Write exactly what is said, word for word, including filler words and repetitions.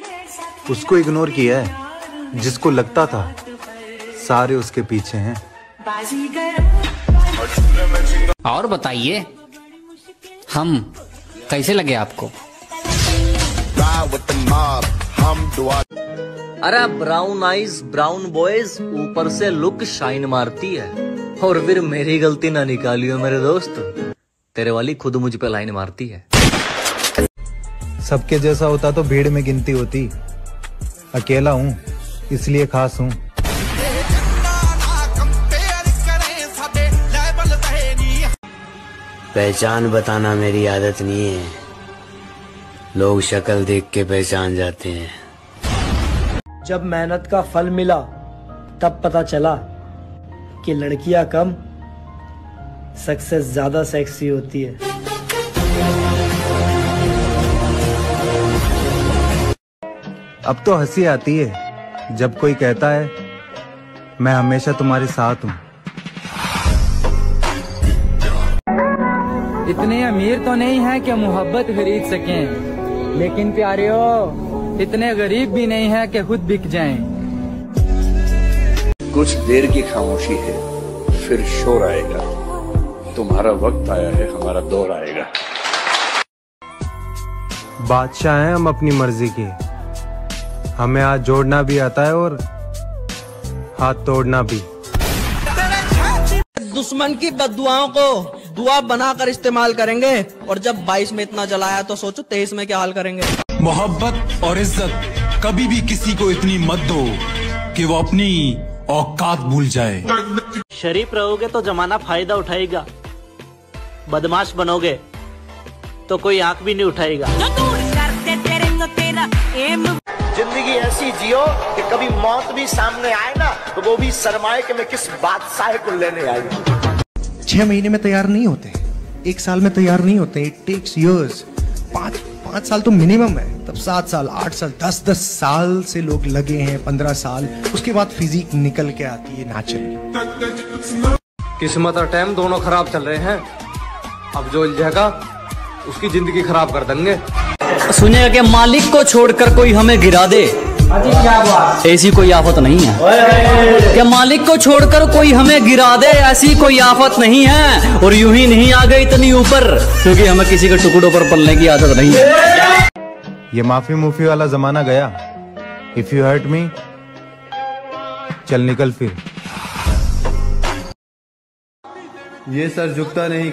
उसको इग्नोर किया है जिसको लगता था सारे उसके पीछे हैं। और बताइए हम कैसे लगे आपको? अरे ब्राउन आइज ब्राउन बॉयज ऊपर से लुक शाइन मारती है, और फिर मेरी गलती ना निकालियो मेरे दोस्त, तेरे वाली खुद मुझ पे लाइन मारती है। सबके जैसा होता तो भीड़ में गिनती होती, अकेला हूँ इसलिए खास हूँ। पहचान बताना मेरी आदत नहीं है, लोग शक्ल देख के पहचान जाते हैं। जब मेहनत का फल मिला तब पता चला कि लड़कियां कम सक्सेस ज्यादा सेक्सी होती है। अब तो हंसी आती है जब कोई कहता है मैं हमेशा तुम्हारे साथ हूँ। इतने अमीर तो नहीं है कि मोहब्बत खरीद सकें, लेकिन प्यारियों इतने गरीब भी नहीं है कि खुद बिक जाएं। कुछ देर की खामोशी है, फिर शोर आएगा। तुम्हारा वक्त आया है, हमारा दौर आएगा। बादशाह हैं हम अपनी मर्जी के, हमें हाथ जोड़ना भी आता है और हाथ तोड़ना भी। दुश्मन की बद्दुआओं को दुआ बनाकर इस्तेमाल करेंगे, और जब बाईस में इतना जलाया तो सोचो तेईस में क्या हाल करेंगे। मोहब्बत और इज्जत कभी भी किसी को इतनी मत दो कि वो अपनी औकात भूल जाए। शरीफ रहोगे तो जमाना फायदा उठाएगा, बदमाश बनोगे तो कोई आंख भी नहीं उठाएगा। जिंदगी ऐसी जियो कि कभी मौत भी सामने आए ना तो वो भी शर्माए कि मैं किस बादशाह को लेने आई। छह महीने में तैयार नहीं होते, एक साल में तैयार नहीं होते, इट टेक्स इयर्स। पाँच पाँच साल तो मिनिमम है, तब सात साल आठ साल दस दस साल से लोग लगे हैं, पंद्रह साल, उसके बाद फिजिक निकल के आती है नेचुरली। किस्मत और टाइम दोनों खराब चल रहे हैं, अब जो उलझेगा उसकी जिंदगी खराब कर देंगे। सुनिएगा कि मालिक को छोड़कर कोई हमें गिरा दे, ऐसी कोई आफत नहीं है। क्या मालिक को छोड़कर कोई हमें गिरा दे, ऐसी कोई आफत नहीं है। और यूं ही नहीं आ गई इतनी ऊपर, क्योंकि हमें किसी के टुकड़ों पर पलने की आदत नहीं है। ये माफी मुफी वाला जमाना गया। इफ यू हर्ट मी, चल निकल फिर। ये सर झुकता नहीं।